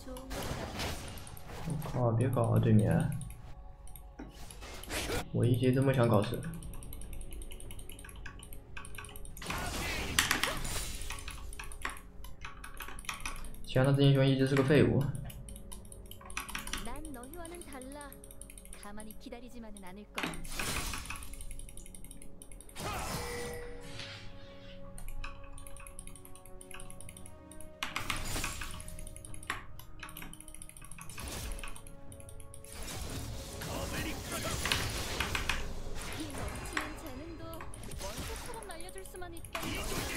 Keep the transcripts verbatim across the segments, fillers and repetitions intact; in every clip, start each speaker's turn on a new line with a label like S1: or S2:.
S1: 我靠！别搞啊，对面！我一直这么想搞事。前的英雄一直是个废物。
S2: 가만히 기다리지만은 않을 거야. 이 넘치는 재능도 원소처럼 날려줄 수만 있다면.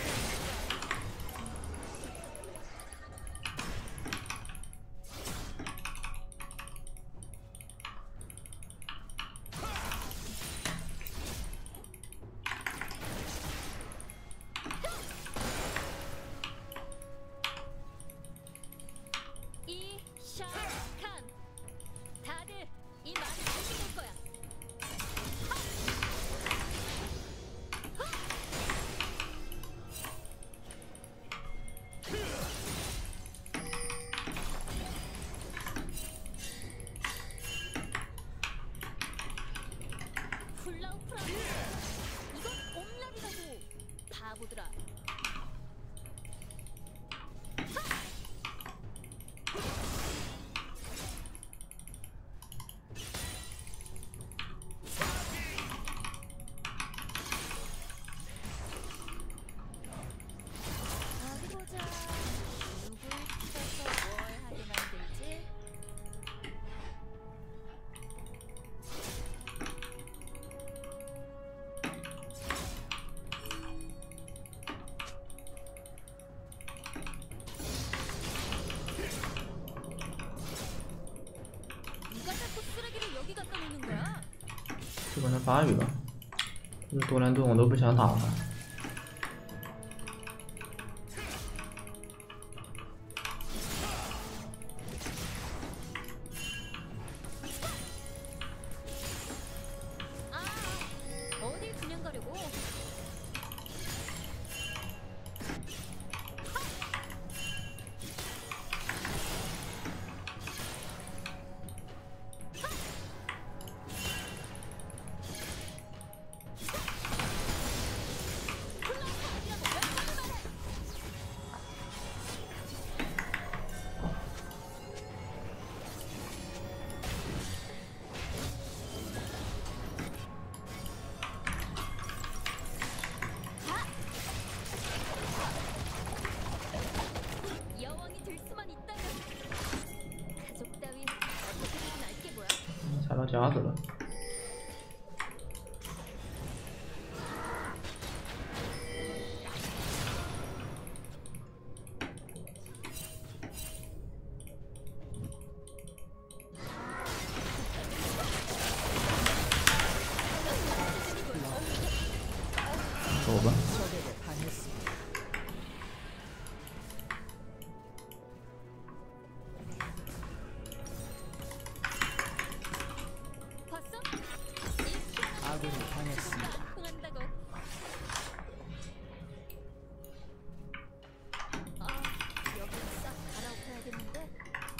S2: 다들 이 말을 알게 될 거야. 훌라우프라. 이건 옴락이라고. 바보들아. 누가 자꾸 쓰레기를 여기 갖다 놓는 거야?
S1: 就管他发育吧，多难盾我都不想打他。 踩到夹子了。走吧。
S3: 아군이 당했습니다.
S2: 흥한다고. 아, 여기 싹 갈아엎어야겠는데.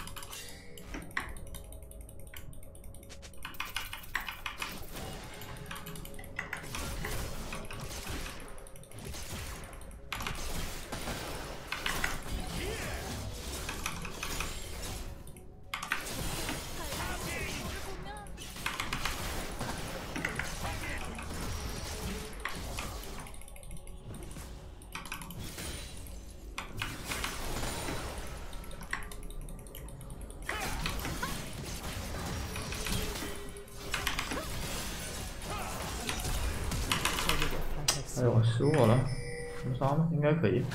S1: 哎呦，失误了，能杀吗？应该可以。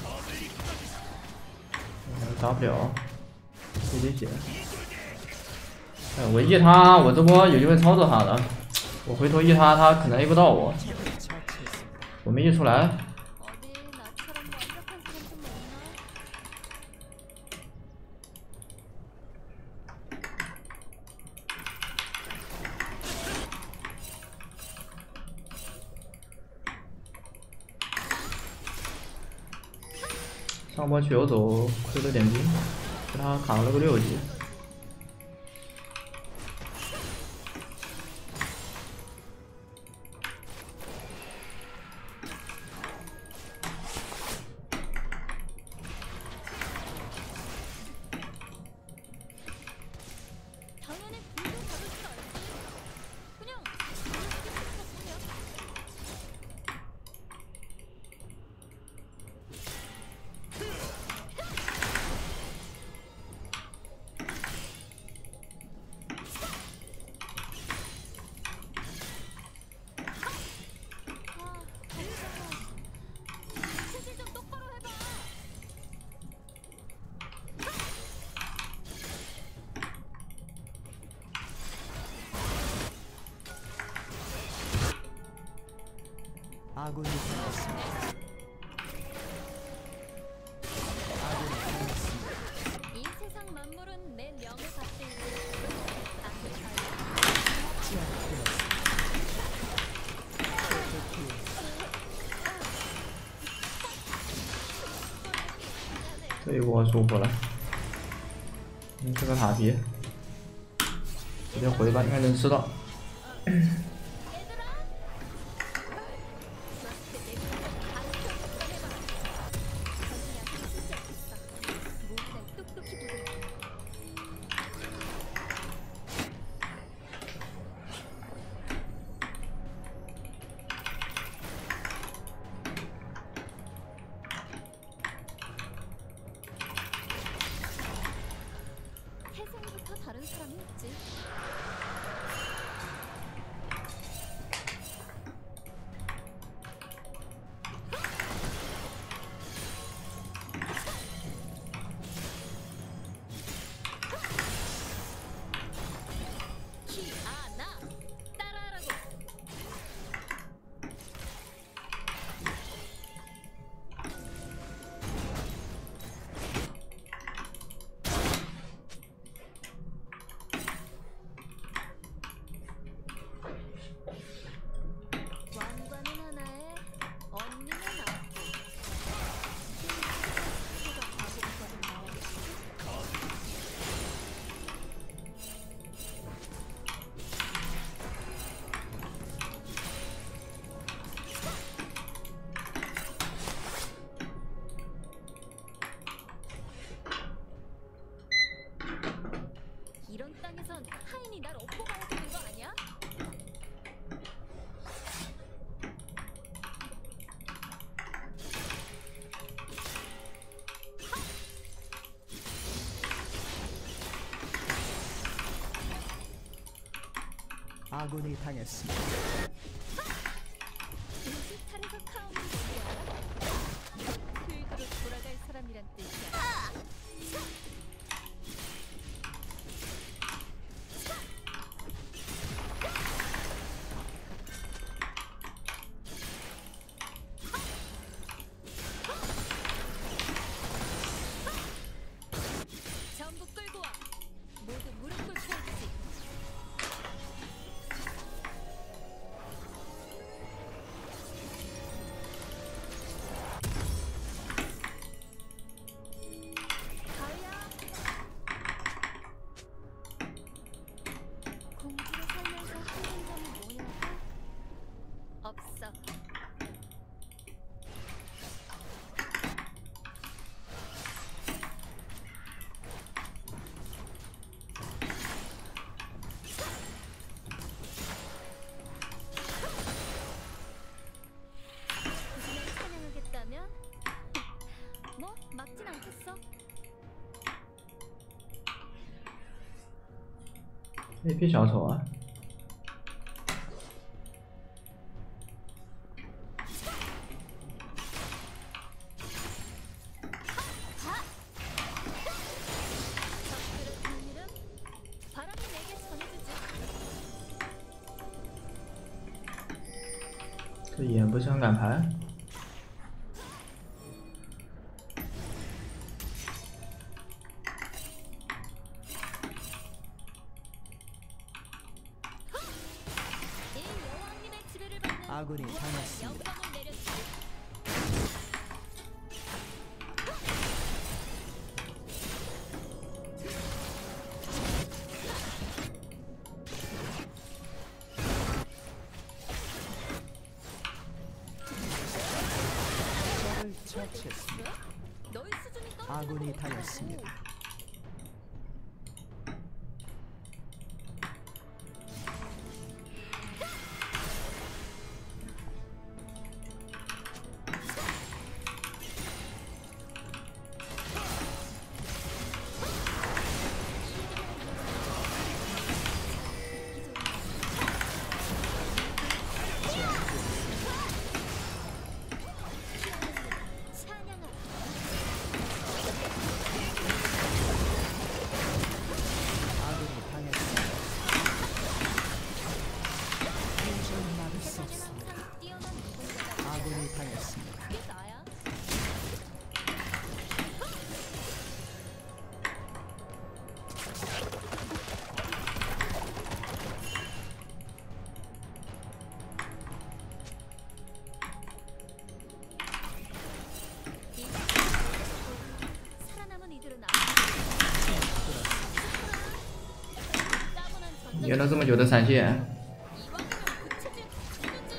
S1: 嗯、打不了，自己血。哎，我 E 他，我这波有机会操作他的。我回头 E 他，他可能 A 不到我。我没 E 出来。 上波去游走，亏了点兵。 给他扛了个六级。
S2: 당연히 불도 받을 줄 알지. 그냥 체질 좀 똑바로 해봐.
S3: 아군이 되었습니다. 아군이 되었습니다.
S2: 이 세상 만물은 내 명을 받들 아무리
S1: 这一波舒服了。嗯，这个塔皮，直接回吧，应该能吃到。
S2: 태생부터 다른 사람이 있지. 키아나 따라하라고. 왕관은 하나에 언니는 아홉. 내가 바보거든 나오겠어. 이런 땅에선 하인이 날 업고 가야 되는 거 아니야?
S3: 아군이 당했습니다.
S2: 인스타에서 카운트 뭐야? 필드로 돌아갈 사람이란 뜻이야. 전부 끌고 와. 모두 무릎 꿇고 있지. 가야. 공주로 살면서 힘든 점이 뭐냐고? 없어. 그냥 사냥하겠다면? 뭐 막진 않겠어.
S1: 那批小丑啊，
S2: 적들의 비밀은 바람이 내게 전해주지.
S1: 这眼不是很敢盘。
S2: 이 여왕님의 지배를 받는
S3: 아군이
S2: 무한한
S3: 당했습니다.
S2: 영광을 내렸지.
S3: 아군이 당했습니다. 아군이 당했습니다. 도저히 막을 수 없습니다.
S2: 뛰어난 누군가가
S3: 아군이 당했습니다.
S2: 이게 나야? 살아남은 이들은 따분한 전장
S1: 约了这么久的闪现，
S2: 이왕이면 구체질 주는지.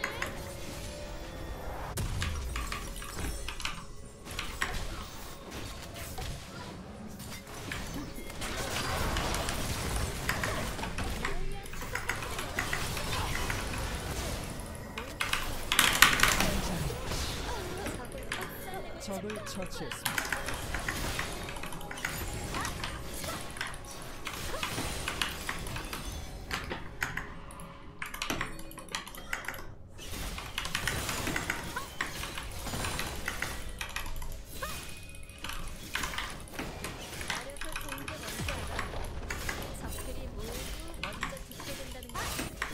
S3: 적을 처치했습니다.
S2: 어려서 좋은 게 뭔지 알아? 적들이 모두 먼저 죽게 된다는 거.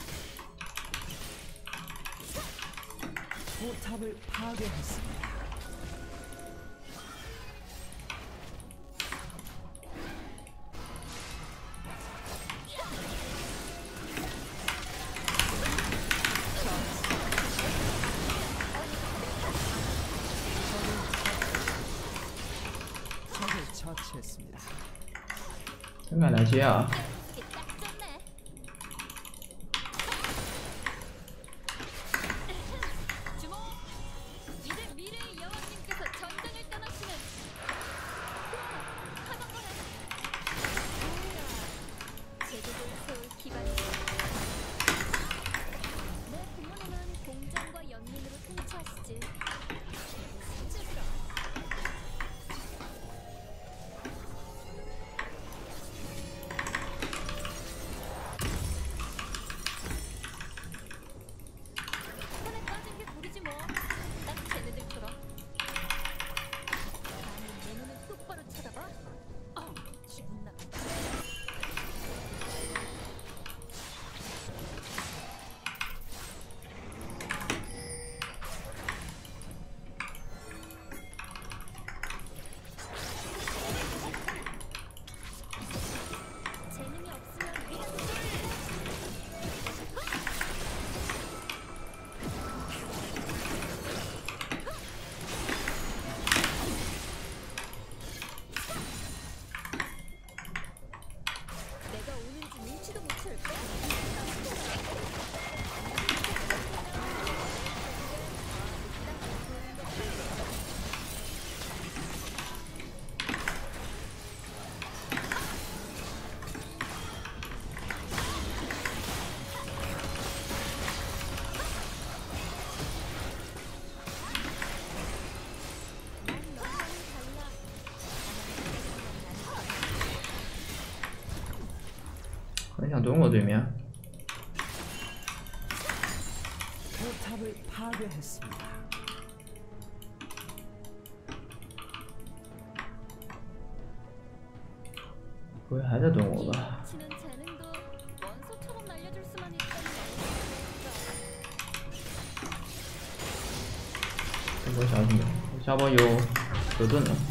S3: 포탑을 파괴했습니다. 적을 처치했습니다.
S1: 真敢来接啊！
S2: 이게 딱 좋네. 주목! 이제 미래의 여왕님께서 전장을 떠나시는 하방거래. 제국을 세울 기반이 내 부모님은 공정과 연민으로 통치하시지. 진짜 손에 빠진 게 우리지 뭐. 딱 쟤네들처럼. 감히 내 눈을 똑바로 쳐다봐? 어, 기분 나빠. 재능이 없으면 미라도 내가 오는지 눈치도 못 챌까? 난 너랑은 달라.
S1: 很想蹲我对面，
S3: 포탑을 파괴했습니다.
S1: 不会还在蹲我吧？
S2: 치는 재능도 원소처럼 날려줄 수만 있다면 얼마나
S1: 这波小心点，我下波有有盾的。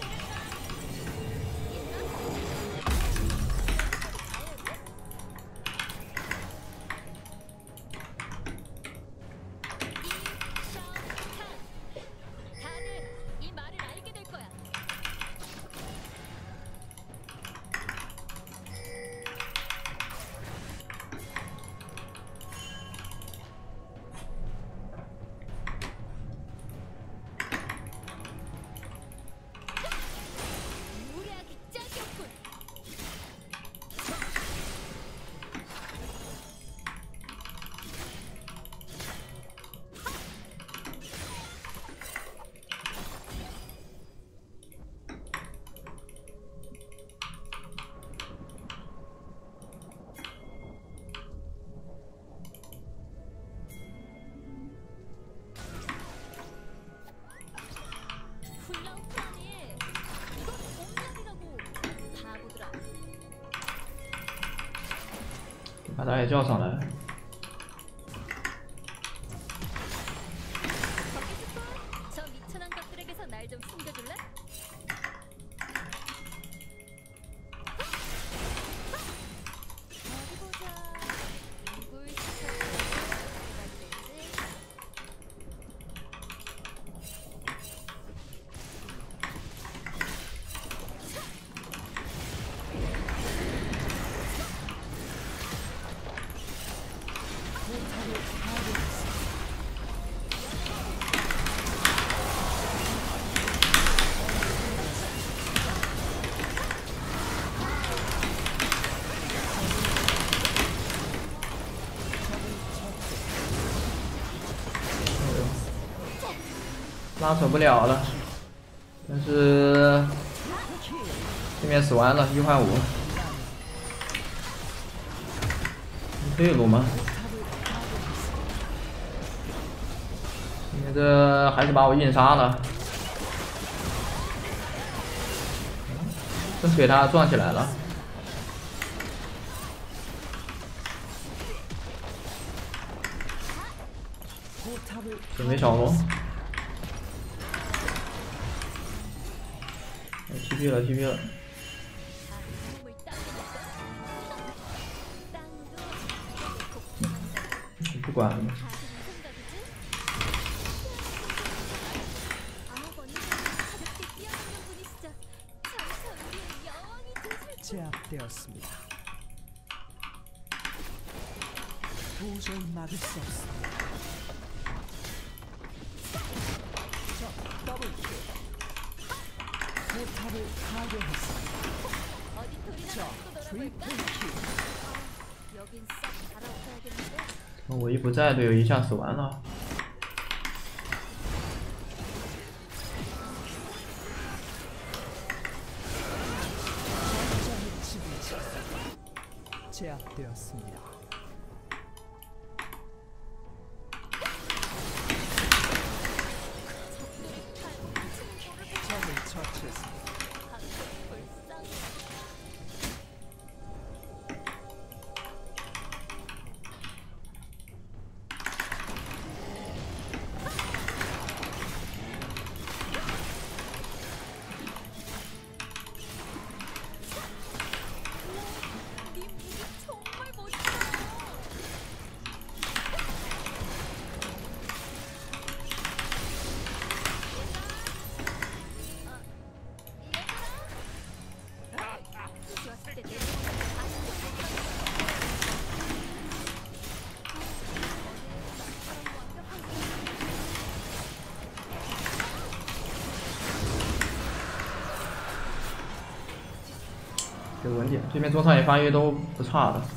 S2: 다들 이 말을 알게 될 거야.
S1: 把他也叫上来。
S2: 저 미천한 것들에게서 날 좀 숨겨줄래? 어디 보자. 누굴 시켜서 들어갈지.
S1: 拉扯不了了，但是对面死完了，一换五，退路吗？你这还是把我硬杀了，这给他撞起来了。 准备小龙 ，T P 了 ，T P 了，
S2: 몸을 땅에
S1: 不管了。
S3: 제압되었습니다. 도저히 막을 수 없습니다. 적 더블킬. 포탑을 파괴했습니다. 적 트리플킬.
S2: 여긴 싹 갈아엎어야겠는데?
S1: 我一不在，队友一下死完了。
S3: 제압되었습니다. 적을 처치했습니다.
S2: 정말 멋있어.
S1: 这稳点，对面中上野发育都不差的。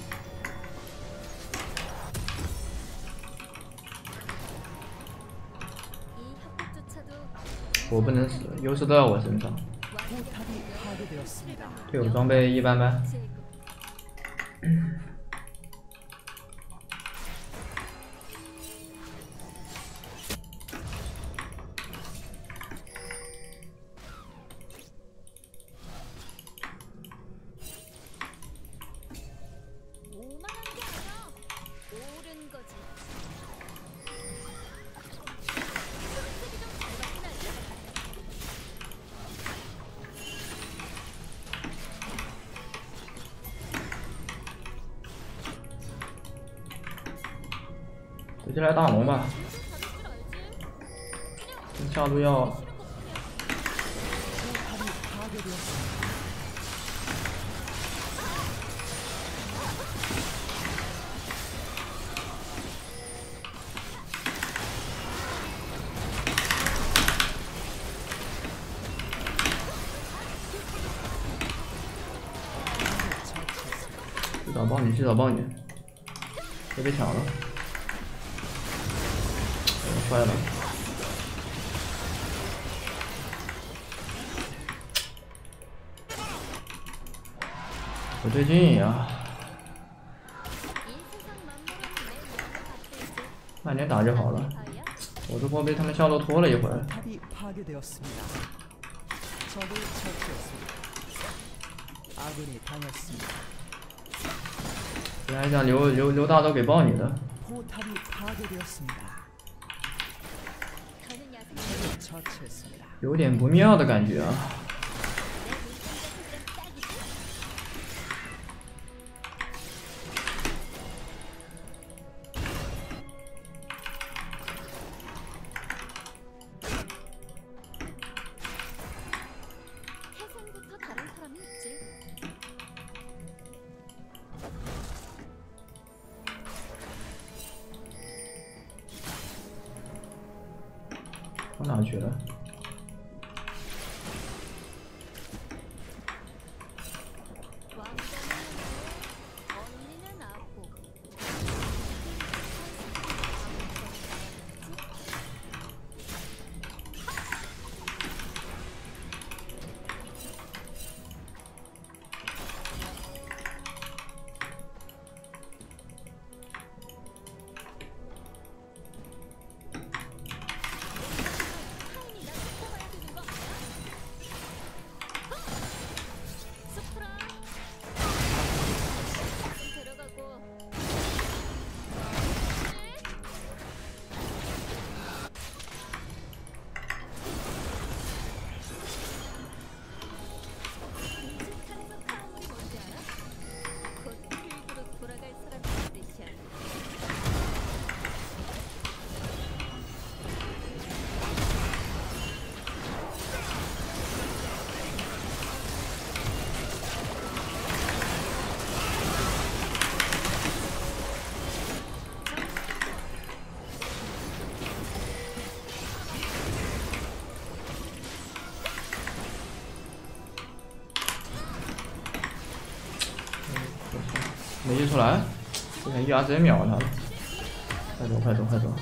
S1: 我不能死，优势都在我身上。
S3: 포탑이 파괴되었습니다.
S1: 队友装备一般般。直接来大龙吧，下路要
S3: 포탑이 파괴되었습니다. 처치했습니다.
S1: 去找帮你，去找帮你，别被抢了。 坏了，不对劲呀！慢点打就好了。我这波被他们下路拖了一会儿。
S3: 포탑이 파괴되었습니다. 적을 처치했습니다. 아군이 당했습니다.
S1: 本来想留留留大刀给爆你的，
S3: 포탑이 파괴되었습니다.
S2: 더는 야생
S3: 적을 처치했습니다.
S1: 有点不妙的感觉啊。
S2: 내 물건자 소리랑 딱이지? 태생부터 다른 사람이 있지.
S1: 跑哪去了？
S2: 왕자는 하고 언니는 아고. 타인이 나 뽑아야 되는 거 아니야? 스프라 좀 데려가고. 뮤지컬에서 카운이 뭔지 알아? 곧 필드로 돌아갈 사람이란 뜻이야.
S1: 没移出来，之前一牙直接秒他了。快走快走快走！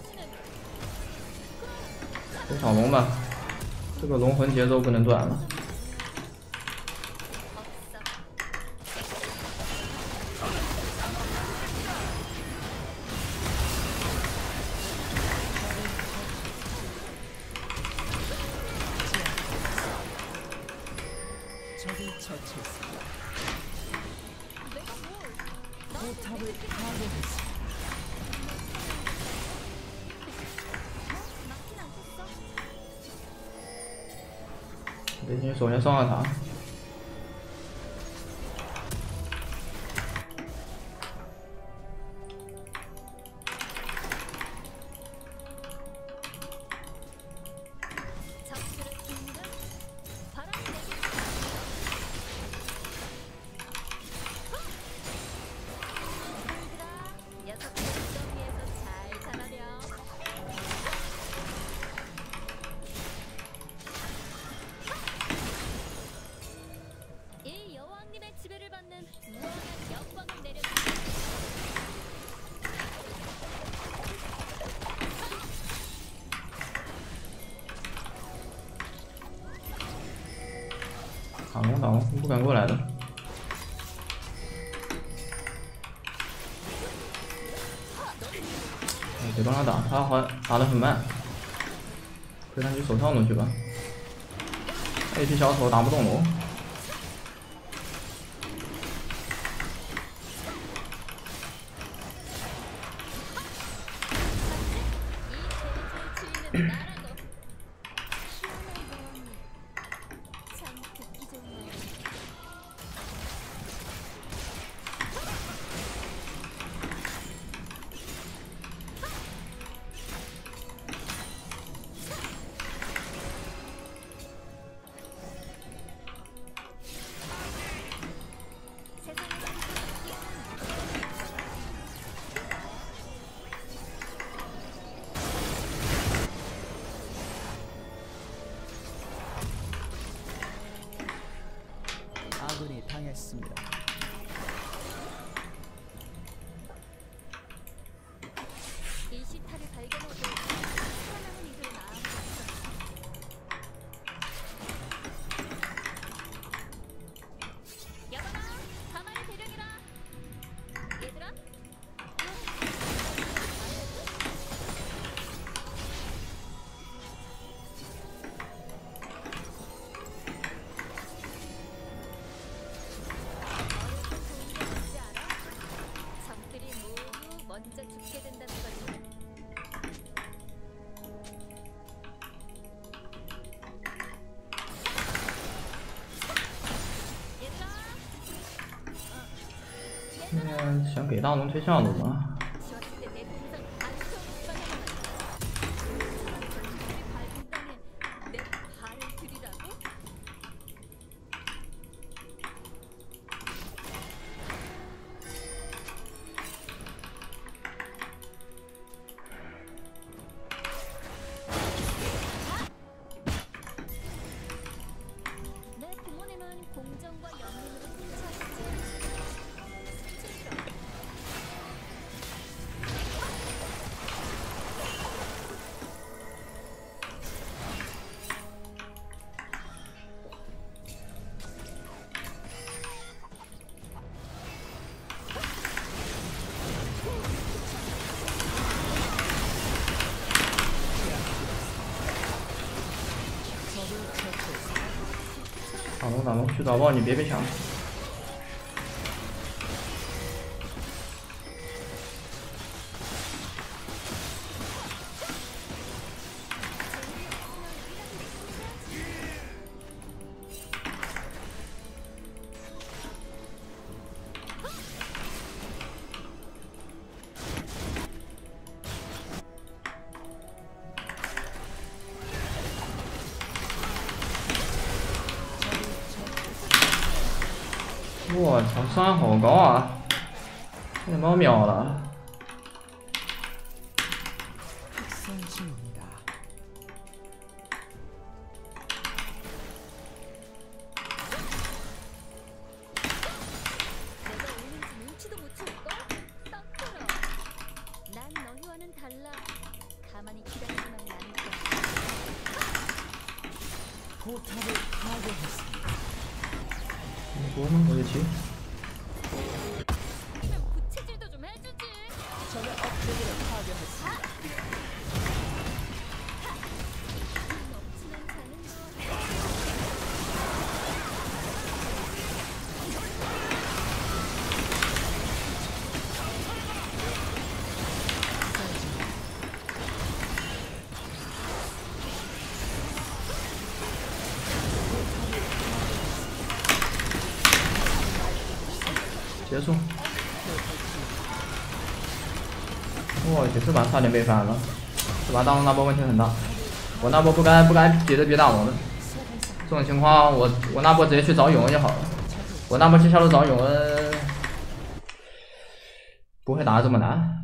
S1: 先抢龙吧，这个龙魂节奏不能断了。
S2: 없어.
S3: 적을 처치했습니다.
S2: 내가 뭘?
S3: 포탑을 파괴했습니다.
S2: 막힌 않겠어?
S1: 得先首先伤了他。
S2: 적들을 줍니다. 바람이 내게. 얘들아, 녀석들 정리해서 잘 자라렴. 이 여왕님의 지배를 받는 무한한 영광을 내려주세요.
S1: 挡龙挡龙，不敢过来的。哎，得帮他打，他好打得很慢。推上去手上龙去吧。A P 小丑打不动龙。
S2: 이 대지의 주인은 나라고. 시원한 여왕님. 참 듣기 좋은 말.
S3: 아군이 당했습니다.
S2: 이 시타를 발견하고 살아남은 이들은 아무도 없었어. 여봐라, 가만히 대령이라. 얘들아,
S1: 嗯，想给大龙推向路吗？
S2: 지웠을 때 내 동상 안 좋은 습관이 하나. 전투들이 밟은 땅에 내 발을 들이라고? 내 부모님은 공정과 연민으로 승천했지. 수치스러워.
S3: 적을 처치했습니다.
S1: 大龙大龙去早报，你别被抢。 我操，伤害好高啊！被猫秒了。
S3: 특성 중입니다.
S2: 내가 오는지 눈치도 못 챘걸? 썩더러. 난 너희와는 달라. 가만히 기다리지만은 않을 거야.
S3: 포탑을 파괴했습니다.
S1: 我们回去。
S2: 아니면 부채질도 좀 해주지.
S3: 적의 업체계를 파괴했습니다.
S2: 넘치는 자는 거.
S1: 结束。哇，这这把差点被翻了，这把大龙那波问题很大，我那波不该不该接着别大龙的，这种情况我我那波直接去找永恩就好了，我那波去下路找永恩，不会打的这么难。